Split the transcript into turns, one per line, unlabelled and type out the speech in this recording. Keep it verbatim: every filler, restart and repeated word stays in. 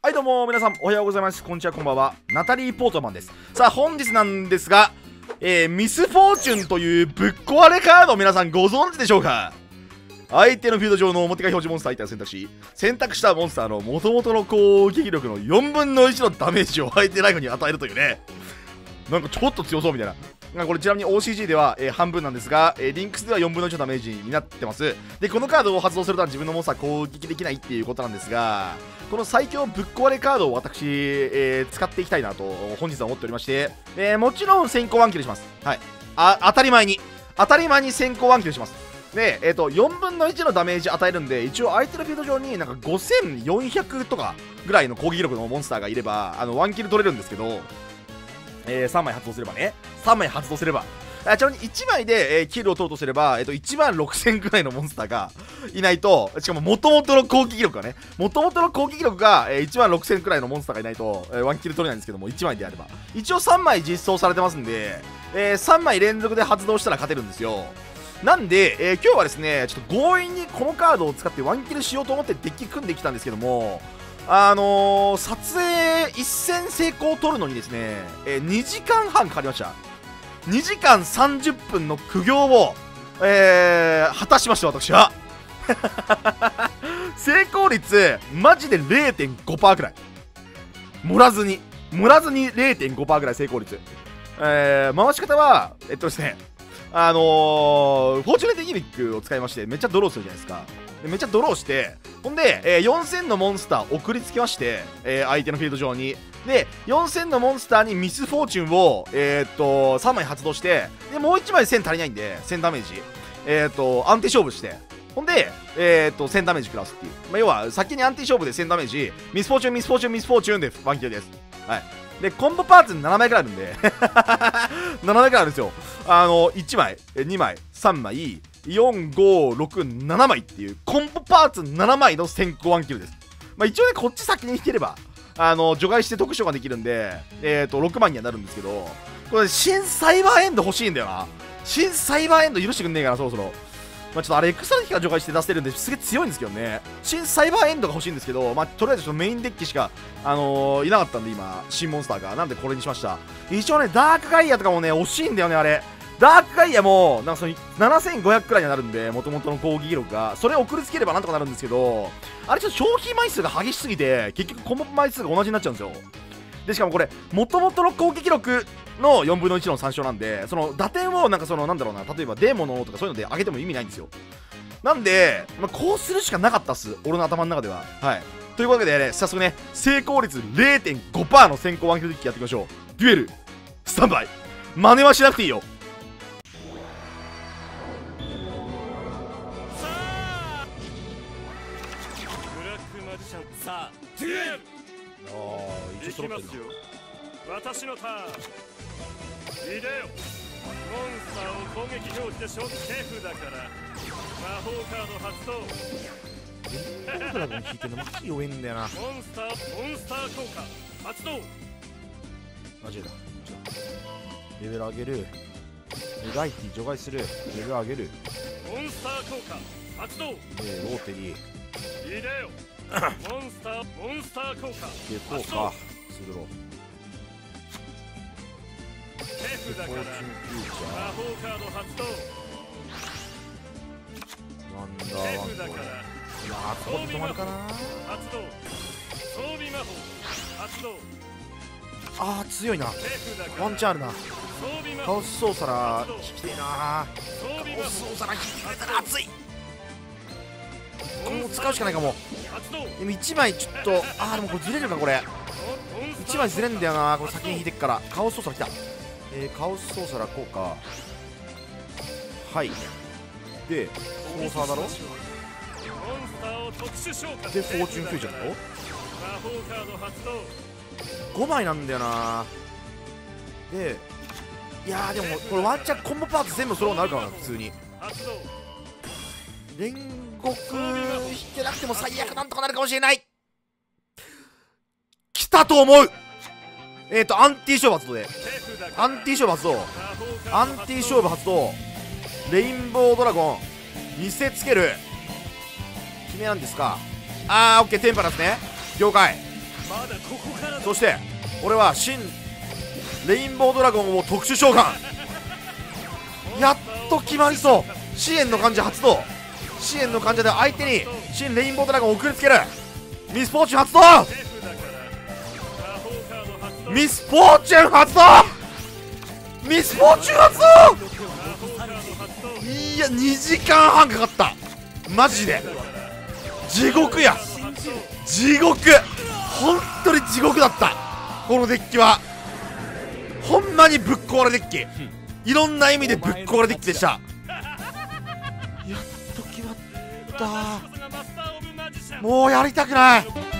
はいどうも皆さんおはようございます。こんにちは、こんばんは。ナタリー・ポートマンです。さあ本日なんですが、えー、ミスフォーチュンというぶっ壊れカードを皆さんご存知でしょうか。相手のフィールド上の表が表示モンスター相手を選択し、選択したモンスターの元々の攻撃力のよんぶんのいちのダメージを相手ライフに与えるというね、なんかちょっと強そうみたいな。これちなみに オーシージー では、えー、半分なんですが、えー、リンクスではよんぶんのいちのダメージになってます。でこのカードを発動すると自分のモンスター攻撃できないっていうことなんですが、この最強ぶっ壊れカードを私、えー、使っていきたいなと本日は思っておりまして、えー、もちろん先行ワンキルします。はい、あ当たり前に当たり前に先行ワンキルします。で、えー、とよんぶんのいちのダメージ与えるんで、一応相手のフィールド上になんかごせんよんひゃくとかぐらいの攻撃力のモンスターがいれば、あのワンキル取れるんですけど、えー、さんまい発動すればね、さんまい発動すれば、あちなみにいちまいで、えー、キルを取るとすれば、えー、といちまんろくせんぐらいのモンスターがいないと、しかも元々の攻撃力がね、元々の攻撃力が、えー、いちまんろくせんくらいのモンスターがいないと、えー、ワンキル取れないんですけども、いちまいであれば一応さんまい実装されてますんで、えー、さんまい連続で発動したら勝てるんですよ。なんで、えー、今日はですね、ちょっと強引にこのカードを使ってワンキルしようと思ってデッキ組んできたんですけども、あのー、撮影いっせん成功を取るのにですね、えー、にじかんはんかかりました。にじかんさんじゅっぷんの苦行を、えー、果たしました私は成功率マジで れいてんごパーセント くらい盛らずに盛らずに れいてんごパーセント くらい成功率、えー、回し方はえっとですねあのー、フォーチュネートギミックを使いましてめっちゃドローするじゃないですか。でめっちゃドローして、ほんで、えー、よんせんのモンスター送りつけまして、えー、相手のフィールド上に。でよんせんのモンスターにミスフォーチュンを、えー、っとさんまい発動して、でもういちまいせん足りないんでせんダメージ、えー、っと安定勝負して、ほんで、えー、っとせんダメージ食らすっていう、まあ、要は先に安定勝負でせんダメージ、ミスフォーチュンミスフォーチュンミスフォーチュンでワンキルです。はい。でコンボパーツななまいくらいあるんでななまいくらいあるんですよ。あのいちまいにまいさんまいよんごろくななまいっていうコンボパーツななまいの先行ワンキルです。まあ一応ねこっち先に引ければあの除外して特殊ができるんで、えーとろくまんにはなるんですけど、これ新サイバーエンド欲しいんだよな。新サイバーエンド許してくんねえかなそろそろ。まあ、ちょっとあれエクストラ機が除外して出せるんですげえ強いんですけどね。新サイバーエンドが欲しいんですけど、まあ、とりあえずちょっとメインデッキしか、あのー、いなかったんで今新モンスターがなんでこれにしました。一応ねダークガイアとかもね惜しいんだよね。あれダークガイアもなんかそのななせんごひゃくくらいになるんで、元々の攻撃力がそれを送りつければなんとかなるんですけど、あれちょっと消費枚数が激しすぎて結局コンボ枚数が同じになっちゃうんですよ。でしかもこれ元々の攻撃力のよんぶんのいちの参照なんで、その打点をなんかそのなんだろうな、例えばデーモンのとかそういうので上げても意味ないんですよ。なんで、まあ、こうするしかなかったっす俺の頭の中では。はい、というわけで、ね、早速ね成功率 れいてんごパーセント の先行ワンキルデッキやっていきましょう。デュエルスタンバイ。真似はしなくていいよ。
さあデュエル。
ああ一応揃ってるな。
私のターン。いでよ。モンスターを攻撃表示で消費手札から魔法カード発動。
ドラゴン引いてるのマジ弱いんだよな。
モンスターモンスター効果発動。
マジだ。レベル上げる。ライティ除外する。レベル上げる。
モンスター効果発動。
でローテリー。
いでよ。モンスターモンスター効果
でこうかすぐろ
手札から魔法カード発動。
なんだ
手札から
いやーここで止まるかな。
発動。装備魔法発動。
あー強いな。
手札から
ワンチャンあるな。
装備魔
カ
法
オスソーサラー引きてえな。
装備魔法
カオスソーサラー引いてくれたら熱い。これも使うしかないかも。
発動。
でもいちまいちょっとあーでもこれずれるかこれ。いちまいずれんだよなこれ。先に引いてっからカオスソーサラ来た。えー、カオスソーサラ効果はいでソーサーだろ。
モンスターを特殊召喚。
でフォーチュンフューチャーだろ。
魔法カード発動。
ごまいなんだよな。でいやーでもこれワンチャンコンボパーツ全部揃うなるからな普通に。
発動。
煉獄引けなくても最悪なんとかなるかもしれない。来たと思う。えっ、ー、とアンティ勝負発動でアンティ勝負発動アンティ勝負発動レインボードラゴン見せつける決めなんですか。あーオッケーテンパラスね了解。
まだここからだ。
そして俺は新レインボードラゴンを特殊召喚。やっと決まりそう。支援の患者発動。支援の患者で相手に新レインボードラゴンを送りつける。ミスフォーチュン発動。ミスフォーチュン発動。ミスフォーチュン発動。いやにじかんはんかかった。マジで地獄や。地獄、本当に地獄だった。このデッキはほんまにぶっ壊れデッキ、いろんな意味でぶっ壊れデッキでした。やっと決まった。もうやりたくない。